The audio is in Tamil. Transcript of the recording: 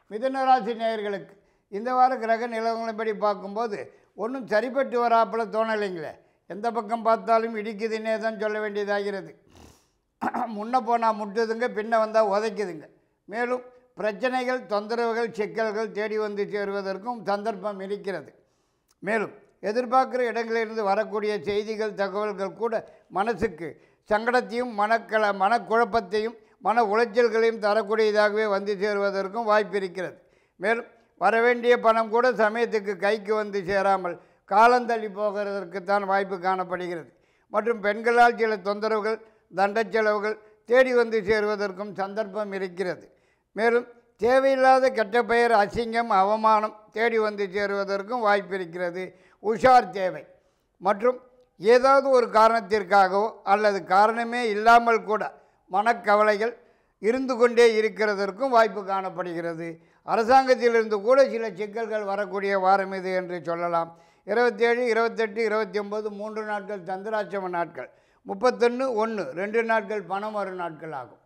மிதுன ராசி நேயர்களுக்கு இந்த வார கிரக நிலவரப்படி பார்க்கும்போது ஒன்றும் சரிப்பட்டு வராப்பில் தோணலைங்களே. எந்த பக்கம் பார்த்தாலும் இடிக்குதுன்னே தான் சொல்ல வேண்டியதாகிறது. முன்ன போனால் முட்டுதுங்க, பின்ன வந்தால் உதைக்குதுங்க. மேலும் பிரச்சனைகள், தொந்தரவுகள், சிக்கல்கள் தேடி வந்து சேருவதற்கும் சந்தர்ப்பம் இருக்கிறது. மேலும் எதிர்பார்க்குற இடங்களிலிருந்து வரக்கூடிய செய்திகள், தகவல்கள் கூட மனசுக்கு சங்கடத்தையும் மனக்குழப்பத்தையும் மன உளைச்சல்களையும் தரக்கூடியதாகவே வந்து சேருவதற்கும் வாய்ப்பு இருக்கிறது. மேலும் வரவேண்டிய பணம் கூட சமயத்துக்கு கைக்கு வந்து சேராமல் காலந்தள்ளி போகிறதற்குத்தான் வாய்ப்பு காணப்படுகிறது. மற்றும் பெண்களால் சில தொந்தரவுகள், தண்ட செலவுகள் தேடி வந்து சேருவதற்கும் சந்தர்ப்பம் இருக்கிறது. மேலும் தேவையில்லாத கெட்ட பெயர், அசிங்கம், அவமானம் தேடி வந்து சேருவதற்கும் வாய்ப்பு இருக்கிறது. உஷார் தேவை. மற்றும் ஏதாவது ஒரு காரணத்திற்காகவோ அல்லது காரணமே இல்லாமல் கூட மனக்கவலைகள் இருந்து கொண்டே இருக்கிறதற்கும் வாய்ப்பு காணப்படுகிறது. அரசாங்கத்திலிருந்து கூட சில சிக்கல்கள் வரக்கூடிய வாரம் இது என்று சொல்லலாம். 27, 28, 29 3 நாட்கள் சந்திராட்சம நாட்கள், 31, 1 2 நாட்கள் பணம் வரும் நாட்கள் ஆகும்.